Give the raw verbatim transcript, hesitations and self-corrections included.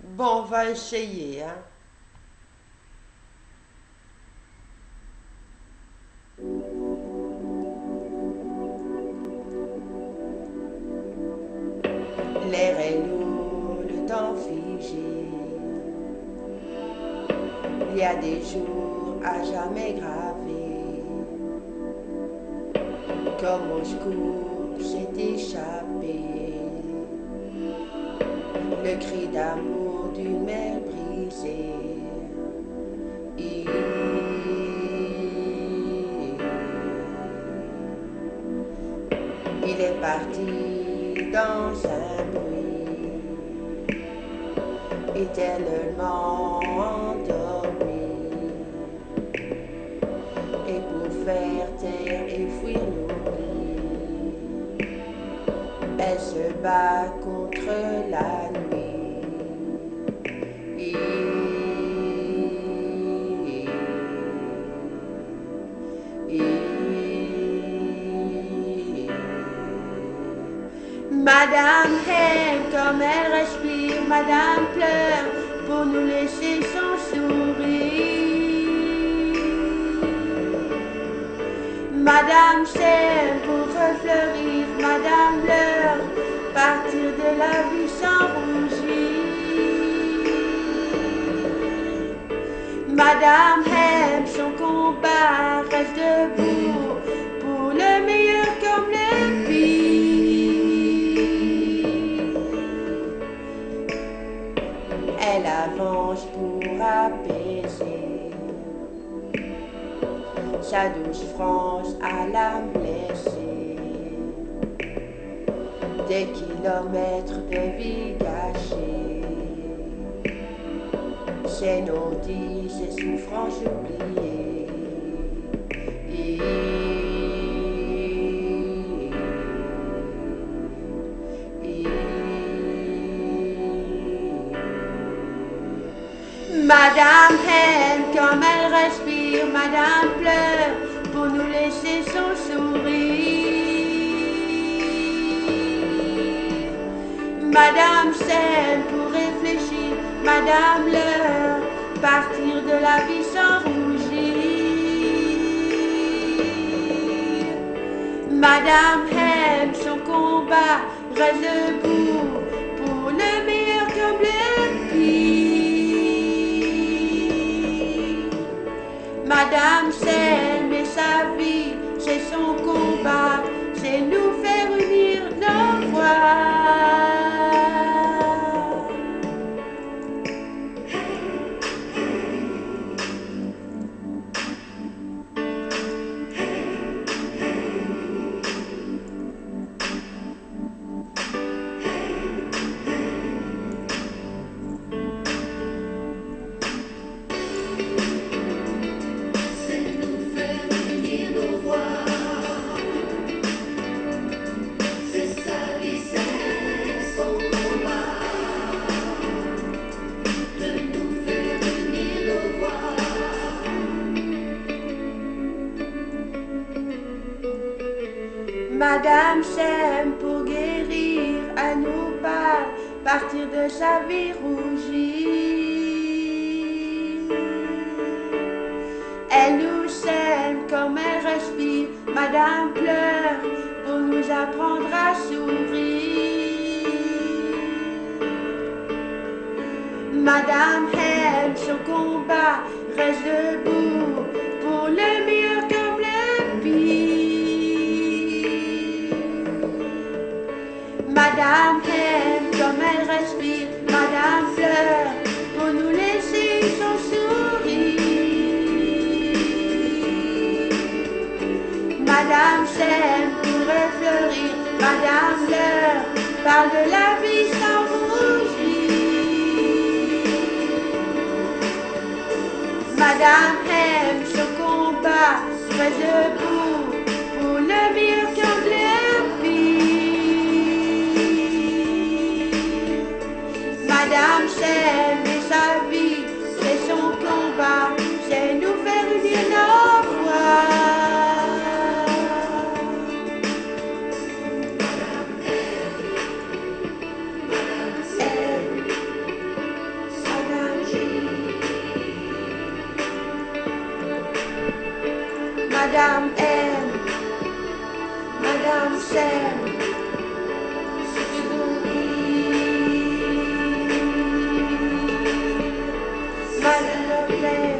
Bon, on va essayer, hein. L'air est lourd, le temps figé. Il y a des jours à jamais gravés. Comme au secours s'est échappé le cri d'amour d'une mère brisée. Il, il est parti dans un bruit, éternellement endormi. Et pour faire taire et fuir l'oubli, elle se bat contre la nuit. Madame aime comme elle respire, Madame pleure pour nous laisser son sourire. Madame s'aime pour refleurir, Madame pleure, partir de la vie sans rougir. Madame aime son combat, reste debout pour le meilleur comme le pire. Elle avance pour apaiser sa douce France à la blessée. Des kilomètres de vie gâchée, ses non-dits, ses souffrances oubliées. Madame aime comme elle respire, Madame pleure pour nous laisser son sourire. Madame s'aime pour réfléchir, Madame leurre, partir de la vie sans rougir. Madame aime son combat, reste debout pour le meilleur comme le pire. Madame s'aime et sa vie, c'est son combat, c'est nous faire unir nos voix. Madame s'aime pour guérir, elle nous parle, partir de sa vie rougie. Elle nous aime comme elle respire, Madame pleure pour nous apprendre à sourire. Madame aime son combat, reste debout pour le meilleur comme le pire. Madame aime comme elle respire, Madame pleure pour nous laisser son sourire. Madame s'aime pour refleurir, Madame pleure, parle de la vie sans rougir. Madame aime son combat, reste debout pour le meilleur comme le pire. Madame s'aime et sa vie, c'est son combat, c'est nous faire unir nos voix. Madame aime, Madame s'aime, se nourrit. Madame plaît.